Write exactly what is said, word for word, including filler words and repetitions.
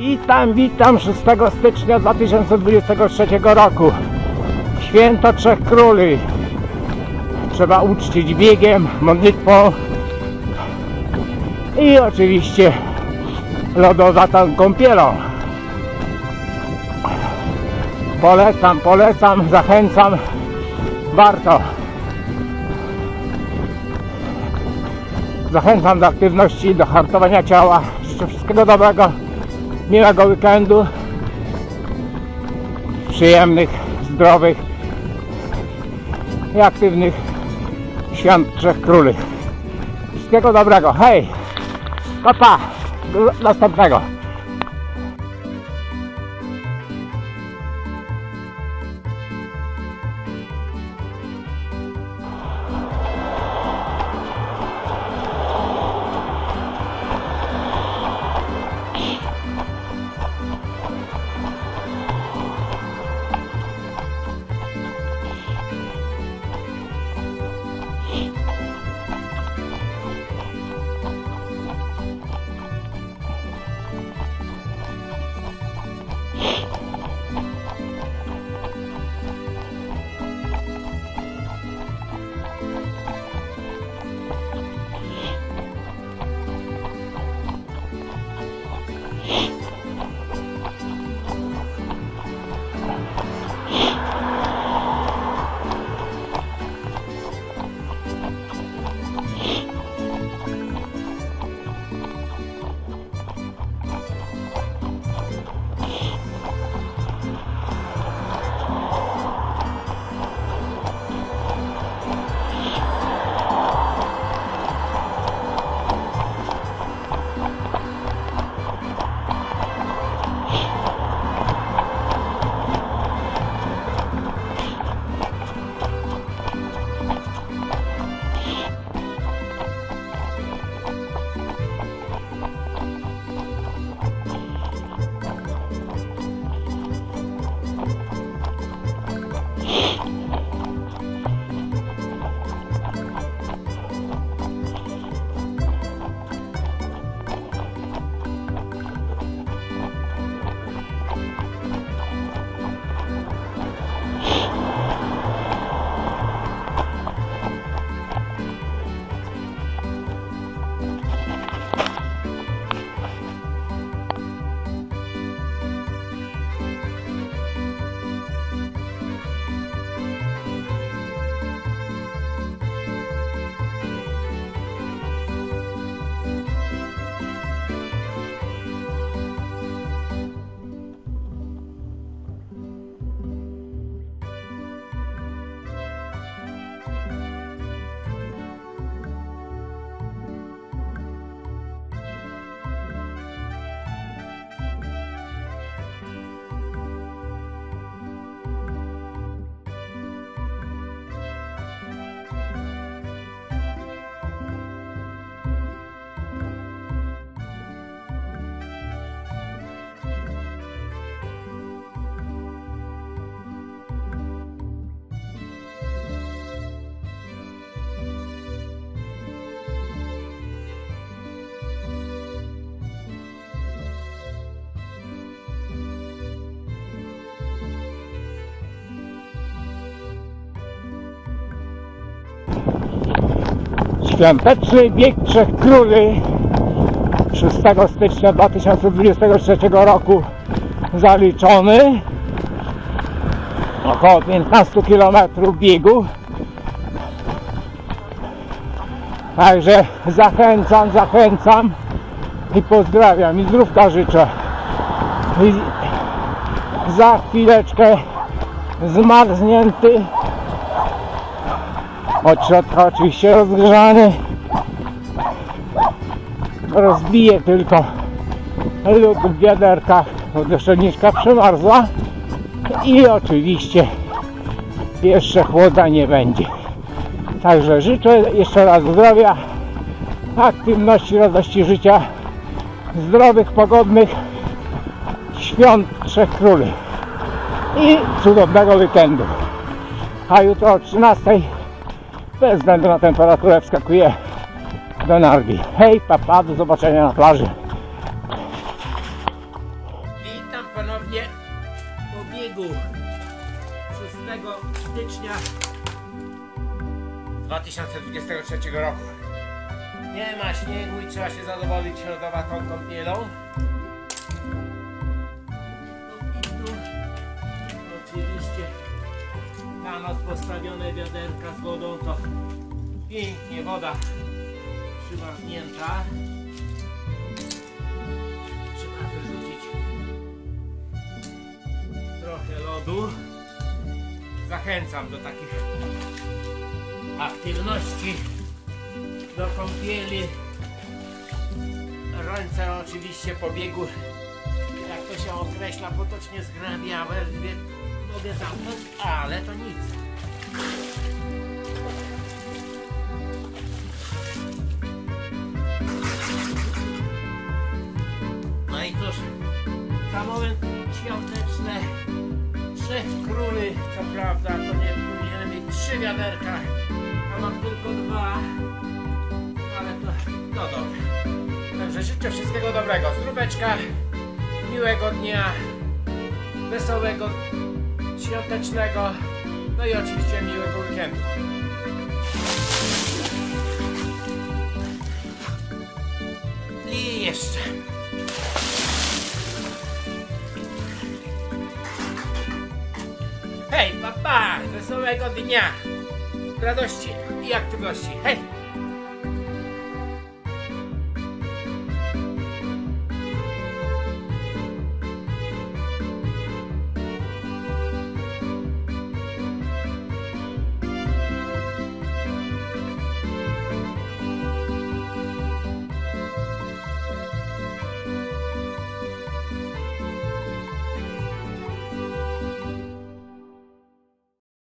Witam, witam szóstego stycznia dwa tysiące dwudziestego trzeciego roku. Święto Trzech Króli. Trzeba uczcić biegiem, modlitwą i oczywiście lodowatą kąpielą. Polecam, polecam, zachęcam. Warto. Zachęcam do aktywności, do hartowania ciała. Życzę wszystkiego dobrego, miłego weekendu, przyjemnych, zdrowych i aktywnych świąt Trzech Króli. Wszystkiego dobrego. Hej! Pa, pa! Do następnego. Świąteczny bieg Trzech Króli szóstego stycznia dwa tysiące dwudziestego trzeciego roku zaliczony. Około piętnaście kilometrów biegu. Także zachęcam, zachęcam i pozdrawiam i zdrówka życzę. I za chwileczkę zmarznięty, od środka oczywiście rozgrzany, rozbije tylko lód w wiaderkach, bo deszczowniczka przemarzła i oczywiście jeszcze chłoda nie będzie. Także życzę jeszcze raz zdrowia, aktywności, radości życia, zdrowych, pogodnych świąt Trzech Króli i cudownego weekendu. A jutro o trzynastej bez względu na temperaturę wskakuję do Nargi. Hej, papa, do zobaczenia na plaży. sobie po biegu szóstego stycznia dwa tysiące dwudziestego trzeciego roku. Nie ma śniegu i trzeba się zadowolić lodowatą kąpielą. I tu, i tu oczywiście na noc postawione wiaderka z wodą, to pięknie woda przymarznięta. Trzeba wyrzucić trochę lodu. Zachęcam do takich aktywności, do kąpieli. Ręce oczywiście po biegu, jak to się określa, potocznie zgrabiałe, mogę zamknąć, ale to nic. No i cóż, za moment świąteczne trzech króli, co prawda to nie powinienem mieć trzy wiaderka, a mam tylko dwa, ale to no dobrze. Także życzę wszystkiego dobrego, zdróweczka, miłego dnia, wesołego, świątecznego, no i oczywiście miłego weekendu. I jeszcze. Hej, papa, wesołego dnia, radości i aktywności. Hej!